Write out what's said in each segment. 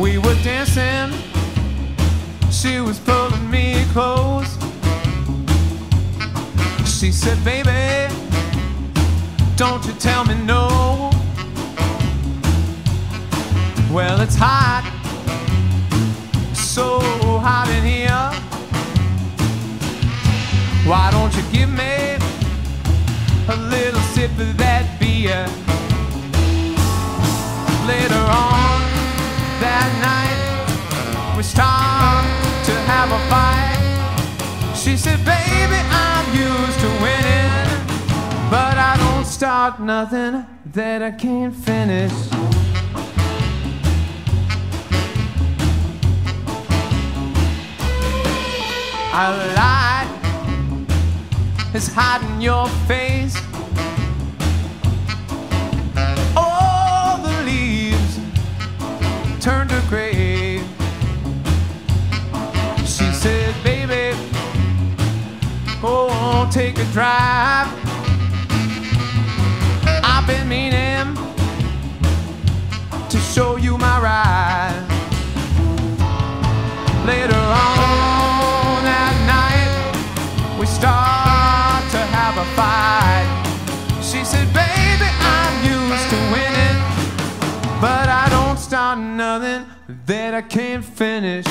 We were dancing, she was pulling me close. She said, baby, don't you tell me no. Well, it's hot, so hot in here. Why don't you give me a little sip of that beer? Later on that night, we start to have a fight. She said, baby, I'm used to winning, but I don't start nothing that I can't finish. A light is hiding your face. All the leaves turn to gray. She said, baby, oh, take a drive. I've been meaning to show you my ride. Later on that night, we start to have a fight. She said, baby, I'm used to winning, but I don't start nothing that I can't finish.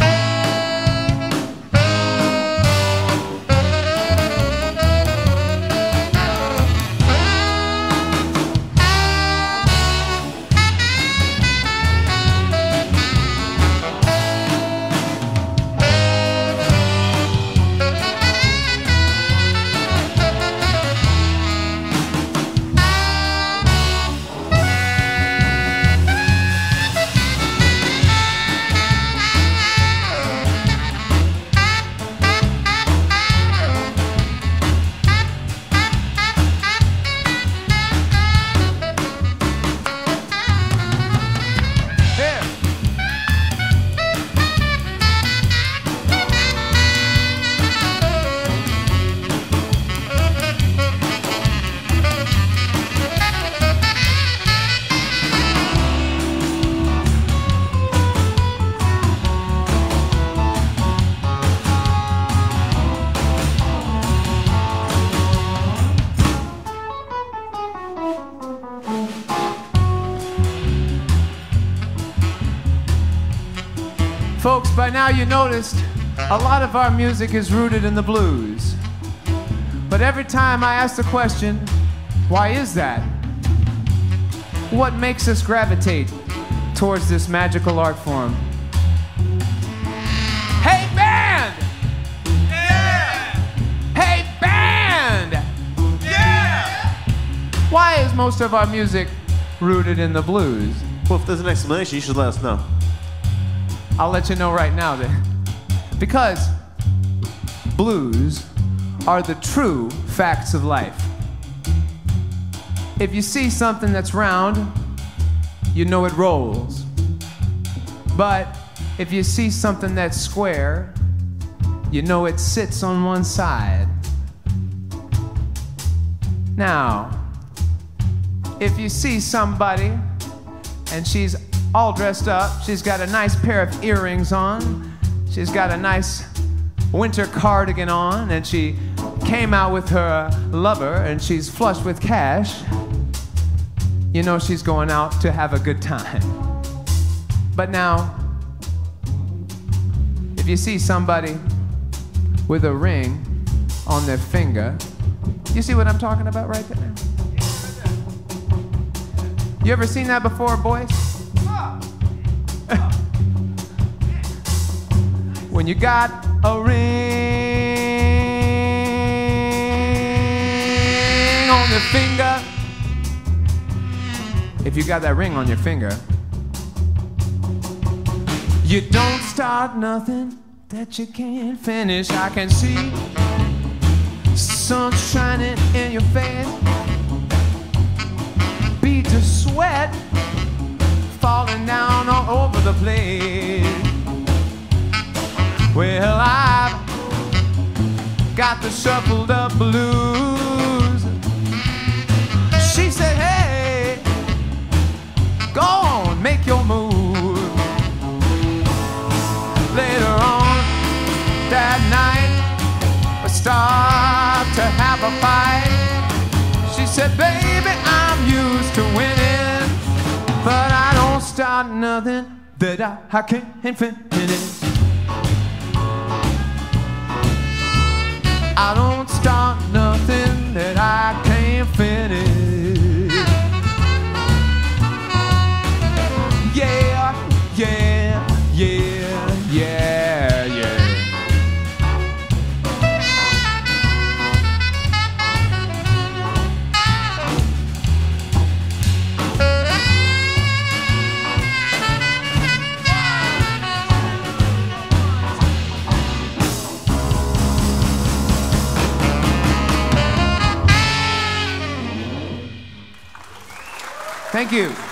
Folks, by now you noticed a lot of our music is rooted in the blues. But every time I ask the question, why is that? What makes us gravitate towards this magical art form? Hey band! Yeah! Hey band! Yeah! Why is most of our music rooted in the blues? Well, if there's an explanation, you should let us know. I'll let you know right now then. Because blues are the true facts of life. If you see something that's round, you know it rolls. But if you see something that's square, you know it sits on one side. Now, if you see somebody and she's all dressed up, she's got a nice pair of earrings on, she's got a nice winter cardigan on, and she came out with her lover and she's flush with cash, you know she's going out to have a good time. But now, if you see somebody with a ring on their finger, you see what I'm talking about right there? You ever seen that before, boys? When you got a ring on your finger, if you got that ring on your finger, you don't start nothing that you can't finish. I can see sun shining in your face, beads of sweat falling down all over the place. Well, I've got the shuffled up blues. She said, hey, go on, make your move. start nothing that I can't finish. I don't start nothing that I can't finish. Yeah, yeah, yeah, yeah, yeah. Thank you.